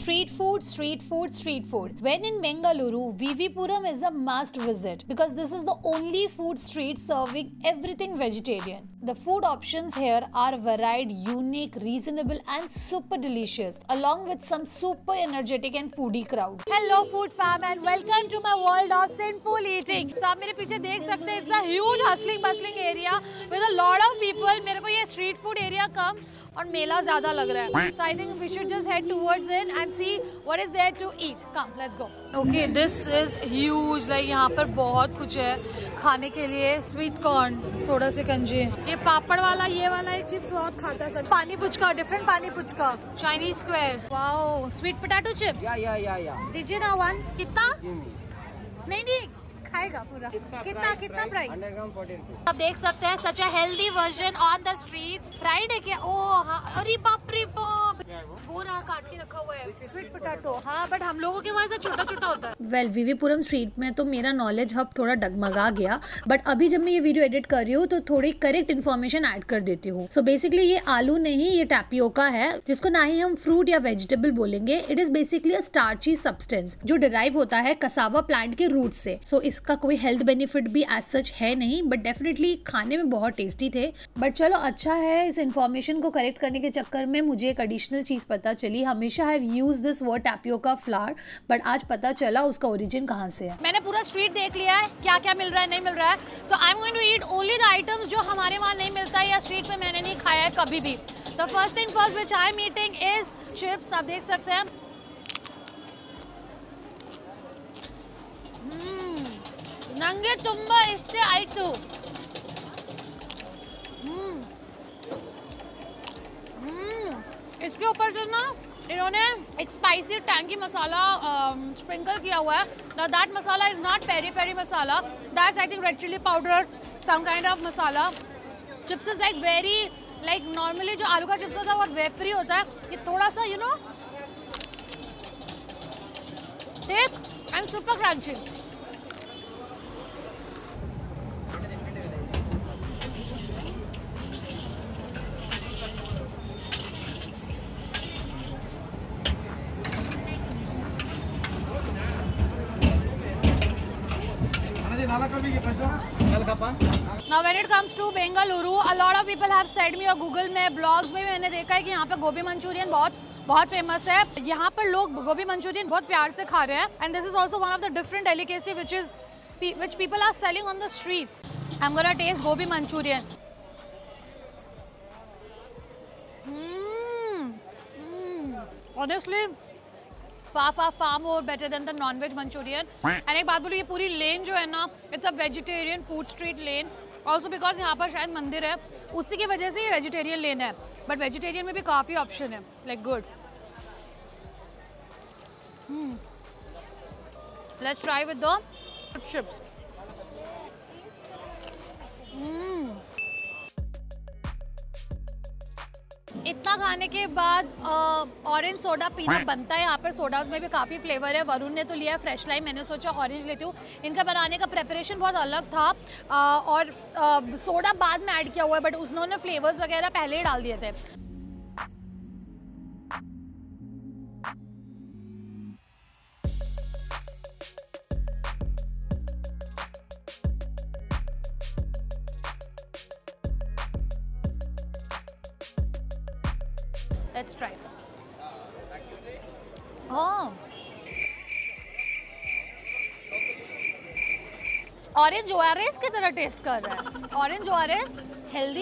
Street food, street food, street food. When in Bengaluru, VV Puram is a must visit because this is the only food street serving everything vegetarian. The food options here are varied, unique, reasonable and super delicious, along with some super energetic and foodie crowd. Hello food fam and welcome to my world of sinful eating. So आप मेरे पीछे देख सकते हैं, it's a huge hustling bustling area with a lot of people. मेरे को ये street food area कम और मेला ज़्यादा लग रहा है. So I think we should just head towards in and see what is there to eat. Come, let's go. Okay, this is huge. Like यहाँ पर बहुत कुछ है खाने के लिए. Sweet corn, सोडा से कंजी. ये पापड़ वाला, ये वाला एक चिप्स बहुत खाता है सब. पानी पुचका, different पानी puchka. Chinese square. Wow, sweet potato chips. Yeah. दीजिए ना one. कितना? नहीं खाएगा पूरा. कितना प्राइस? 100 ग्राम 40 रुपीज. आप देख सकते हैं such a healthy version on the streets. Fried है क्या? ओह हाँ, अरे बाप रे बाप, वो रहा काट के रखा हुआ है स्वीट पोटैटो. हाँ बट हम लोगों के वहाँ से छोटा छोटा होता है. वेल वीवीपुरम स्ट्रीट में तो मेरा नॉलेज हब थोड़ा डगमगा गया, बट अभी जब मैं ये वीडियो एडिट कर रही हूँ तो थोड़ी करेक्ट इन्फॉर्मेशन ऐड कर देती हूँ. सो बेसिकली ये आलू नहीं, ये टैपियोका है, जिसको ना ही हम फ्रूट या वेजिटेबल बोलेंगे. It is basically a starchy substance जो डिराइव होता है कसावा प्लांट के रूट से. सो इसका कोई हेल्थ बेनिफिट भी एज सच है नहीं, बट डेफिनेटली खाने में बहुत टेस्टी थे. बट चलो अच्छा है, इस इन्फॉर्मेशन को करेक्ट करने के चक्कर में मुझे एक एडिशनल चीज पता चली. हमेशा have used this word tapioca flour, but आज पता चला उसका ओरिजिन कहाँ से है. मैंने पूरा स्ट्रीट देख लिया है, क्या क्या मिल रहा है नहीं मिल रहा है. So I am going to eat only the items जो हमारे वहाँ नहीं मिलता है या स्ट्रीट में मैंने नहीं खाया है कभी भी. The first thing first which I am eating is chips. आप देख सकते हैं नंगे तुम्बा इससे आइटू. इसके ऊपर जो ना इन्होंने एक स्पाइसी टैंगी मसाला स्प्रिंकल किया हुआ है. Now that masala is not peri peri masala, that's I think red chilli powder, some kind of masala. Chips is like very like normally जो आलू का चिप्स होता है वो वेफरी होता है. ये थोड़ा सा you know thick and super crunchy. Now when it comes to Bengaluru, a lot of people have said me और Google में ब्लॉग्स में मैंने देखा है कि यहाँ पे गोभी मंचूरियन बहुत फेमस है. यहाँ पर लोग गोभी मंचूरियन बहुत प्यार से खा रहे हैं. And this is also one of the different delicacy which people are selling on the streets. I'm gonna taste gobi Manchurian. Honestly, far more better than the non-veg Manchurian. And एक बात बोलूँ, ये पूरी लेन जो है ना, it's a vegetarian food street lane. Also because यहाँ पर शायद मंदिर है, उसी की वजह से ये वेजिटेरियन लेन है. बट वेजिटेरियन में भी काफ़ी ऑप्शन है, like good. Let's try with the chips. इतना खाने के बाद ऑरेंज सोडा पीना बनता है. यहाँ पर सोडाज में भी काफ़ी फ्लेवर है. वरुण ने तो लिया है फ्रेश लाइम, मैंने सोचा ऑरेंज लेती हूँ. इनका बनाने का प्रेपरेशन बहुत अलग था और सोडा बाद में ऐड किया हुआ है, बट उन्होंने फ्लेवर्स वगैरह पहले ही डाल दिए थे. Let's try. Oh, orange ORS की तरह टेस्ट कर रहा है. Orange ORS healthy.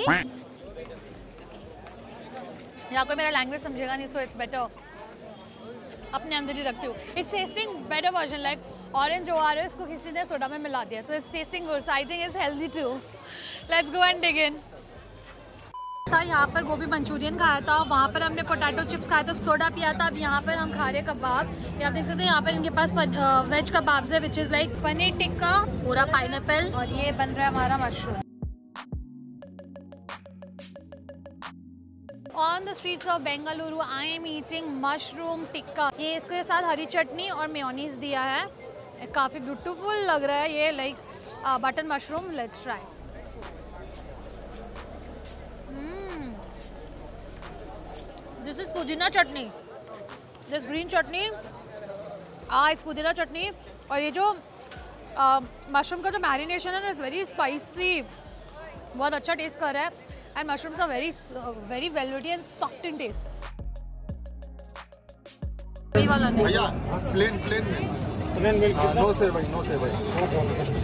यहाँ कोई मेरा लैंग्वेज समझेगा नहीं, सो इट्स बेटर अपने अंदर ही रखती हूँ. It's tasting better version like orange ORS को किसी ने सोडा में मिला दिया, so it's tasting good. So I think it's healthy too. Let's go and dig in. यहाँ पर गोभी मंचूरियन खाया था, वहाँ पर हमने पोटैटो चिप्स खाया था, सोडा पिया था. अब यहाँ पर हम खा रहे कबाब. ये आप देख सकते हैं यहाँ पर इनके पास वेज कबाब्स है, which is like paneer tikka, पूरा पाइनएप्पल, और ये बन रहा है हमारा mushroom. On the streets of Bengaluru I am eating mushroom tikka. ये इसके साथ हरी चटनी और मेयोनीज दिया है. काफ़ी ब्यूटीफुल लग रहा है ये, like button mushroom. Let's try. This is pudina chutney. This green चटनी, इस पुदीना चटनी, और ये जो मशरूम का जो मैरिनेशन है ना, इट्स वेरी स्पाइसी, बहुत अच्छा टेस्ट कर रहा है। And mushrooms are very very velvety and soft in taste. वही वाला नहीं भैया, प्लेन में नो सेवई।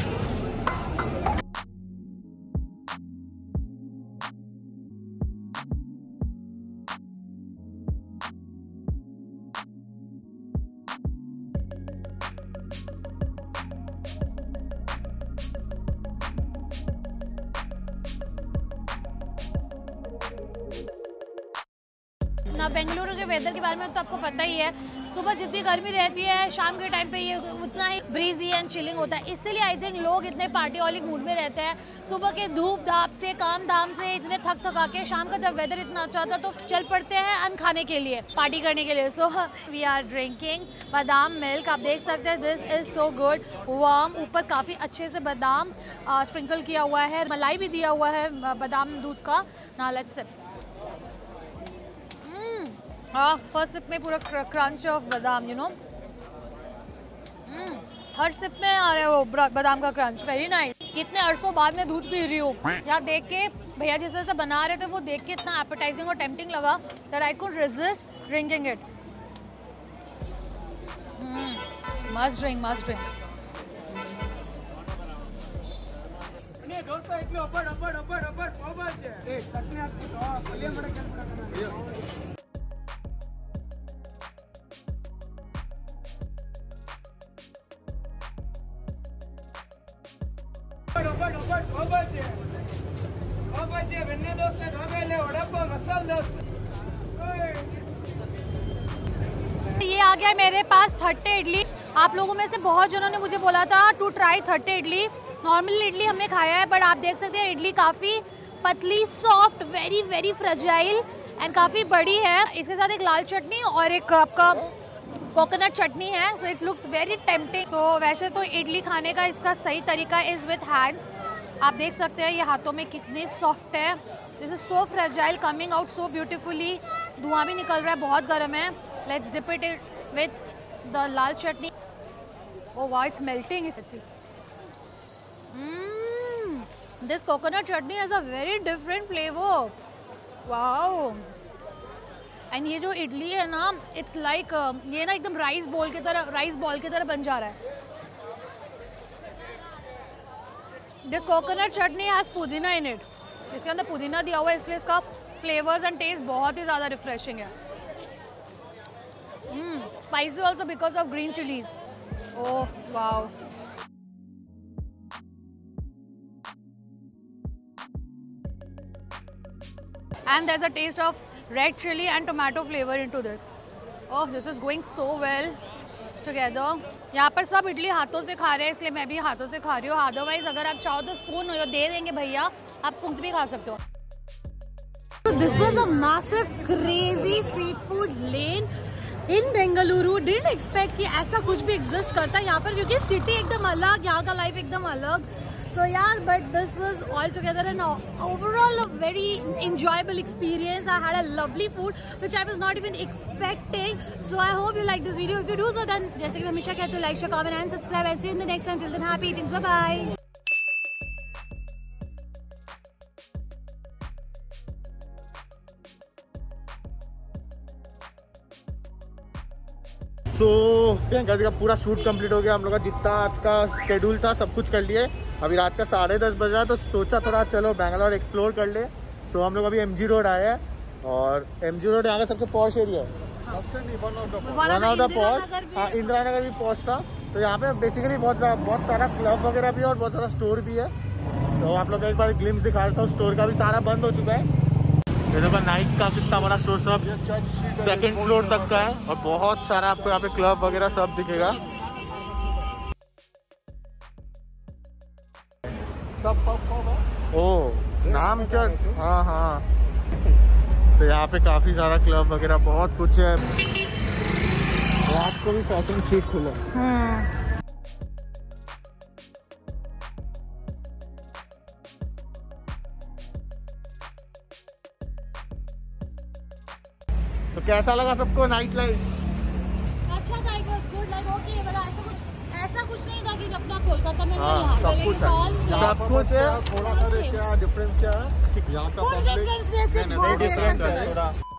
ना बेंगलुरु के वेदर के बारे में तो आपको पता ही है, सुबह जितनी गर्मी रहती है शाम के टाइम पे ये उतना ही ब्रीजी एंड चिलिंग होता है। इसीलिए आई थिंक लोग इतने पार्टीहॉलिक मूड में रहते हैं। सुबह के धूप धाप से, काम धाम से इतने थक थका के शाम का जब वेदर इतना अच्छा होता है तो चल पड़ते हैं अन्न खाने के लिए, पार्टी करने के लिए। So we are drinking badam milk. आप देख सकते हैं, this is so good, warm. ऊपर काफ़ी अच्छे से बादाम स्प्रिंकल किया हुआ है, मलाई भी दिया हुआ है बादाम दूध का। Now let's sip. हाँ, फर्स्ट सिप में पूरा crunch of badam, you know. हर सिप में आ रहा है वो बादाम का क्रंच, वेरी नाइस। कितने अरसों बाद में दूध पी रही हूँ। यहाँ देख के भैया जिस तरह से बना रहे थे वो देख के इतना एपेटाइजिंग और टेम्पटिंग लगा that I could resist drinking it. Must drink, must drink. ये आ गया मेरे पास 30 इडली। आप लोगों में से बहुत जनों ने मुझे बोला था to try 30 idli. Normal idli हमने खाया है, बट आप देख सकते हैं इडली काफ़ी पतली, soft, very very fragile and काफ़ी बड़ी है। इसके साथ एक लाल चटनी और एक आपका कोकोनट चटनी है। So it looks very tempting. तो वैसे तो इडली खाने का इसका सही तरीका इज़ विथ हैंड्स। आप देख सकते हैं ये हाथों में कितने सॉफ्ट है। This is so fragile, coming out so beautifully. धुआं भी निकल रहा है, बहुत गर्म है। Let's dip it with the lal chutney. Oh वाह, it's melting. This coconut chutney has a very different flavour. Wow. And ये जो इडली है ना, इट्स लाइक ये ना एकदम राइस बॉल की तरह बन जा रहा है। दिस कोकोनट चटनी हैज़ पुदीना इन इट। इसके अंदर पुदीना दिया हुआ है, इसलिए इसका फ्लेवर्स एंड टेस्ट बहुत ही ज़्यादा रिफ्रेशिंग है। Spicy also because of green chillies. Oh wow. And there's a taste of red chili and tomato flavor into this. Oh, this is going so well together. यहाँ पर सब इडली हाथों से खा रहे हैं, इसलिए मैं भी हाथों से खा रही हूँ। अदरवाइज अगर आप चाहो तो स्पून दे देंगे भैया, आप स्पून से भी खा सकते हो। So this was a massive crazy street food lane in Bengaluru. Didn't expect कि ऐसा कुछ भी exist करता है यहाँ पर, क्योंकि सिटी एकदम अलग, यहाँ का लाइफ एकदम अलग। So yeah, but this was altogether an overall a very enjoyable experience. I had a lovely food which I was not even expecting. So I hope you like this video. If you do so, then जैसे कि मैं हमेशा कहती हूँ, like, share, comment and subscribe. And see you in the next one. Till then, happy eatings. Bye bye. तो प्रियंका जी का पूरा shoot complete हो गया। हम लोग का जितना आज का शेड्यूल था सब कुछ कर लिए। अभी रात का 10:30 बज रहा है, तो सोचा थोड़ा चलो बैंगलोर एक्सप्लोर कर ले। सो हम लोग अभी MG रोड आए हैं, और MG रोड यहाँ का सबसे पॉश एरिया है, वन ऑफ द पॉश। हाँ, इंदिरा नगर भी पॉश था। तो यहाँ पे बेसिकली बहुत सारा क्लब वगैरह भी है और बहुत सारा स्टोर भी है। तो आप लोग को एक बार ग्लिम्स दिखा देता हूँ। स्टोर का भी सारा बंद हो चुका है। ये देखो नाइक का कितना बड़ा स्टोर, सब 2nd फ्लोर तक का है, और बहुत सारा आपको यहाँ पे क्लब वगैरह सब दिखेगा। ओ नाम चर्च, हाँ हाँ। तो यहाँ पे काफी सारा क्लब वगैरह बहुत कुछ है। रात को भी फैशन स्ट्रीट खुला। तो कैसा लगा सबको नाइट लाइफ? अच्छा था, it was good, like okay, मतलब ऐसा कुछ नहीं था कि अपना कोलकाता में हाँ, यहाँ सब कुछ है, सब कुछ है। थोड़ा सा क्या डिफरेंस क्या है कि यहाँ का कुछ पब्लिक डिफरेंस नहीं, सिर्फ नहीं डिफरेंस है थोड़ा।